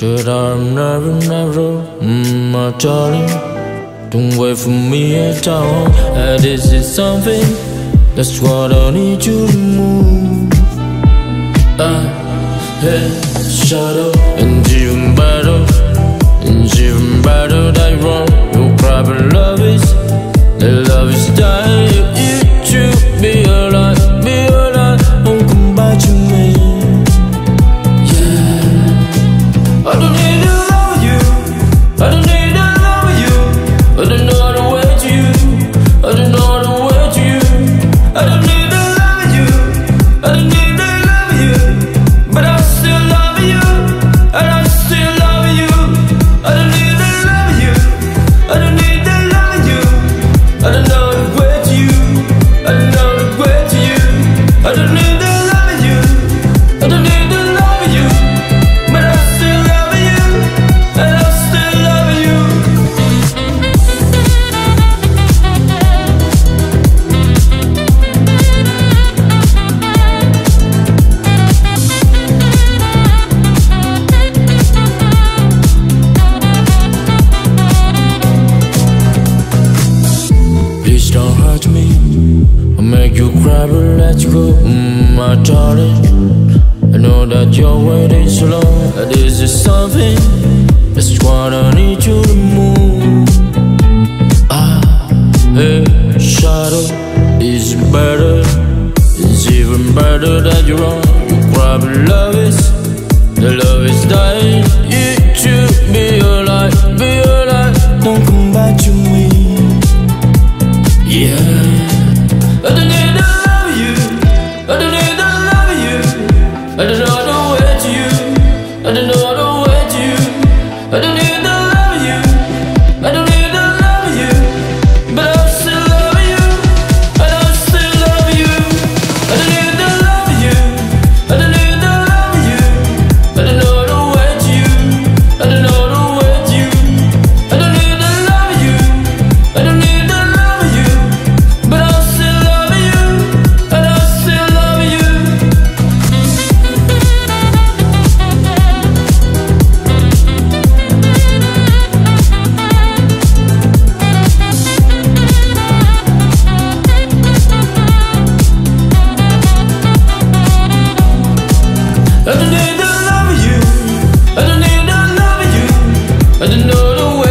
That I'm never, my darling. Don't wait for me at all. This is something, that's what I need you to move. Shadow, and even better that you're wrong. Your private love is, the love is dying. You should be alive, don't come back to me. Yeah, I don't need to love you, I don't need to love you, I don't know how to wait to you, I don't know how to wait to you, I don't need to love you, I don't need to love you, but I still love you, and I still love you. I don't need to love you, I don't need to love you, I don't know how to wait to you, I don't know how to wait to you, I don't need to love you, I don't need to love you, but I still love you, and I still love you. Please don't hurt me, I'll make you cry, but let's go, my darling. I know that you're waiting so long. This is something, that's what I need you to move. Hey, shadow, is better, it's even better that you're wrong. You cry, but love is, the love is dying. You should be alive, don't come back to me. Yeah, I don't need to love you, I don't need to love you, I don't know how to wait to you, I don't know how to wait to you, I don't need to love you, I don't need to love you, but I still love you, and I still love you. I don't need to love you, I don't need to love you, I don't know how to wait to you, I don't know how to wait to you, I don't need to love you, I don't need to love you, but I still love you, and I still love you. I don't need to love you, I don't need to love you, I don't know the way.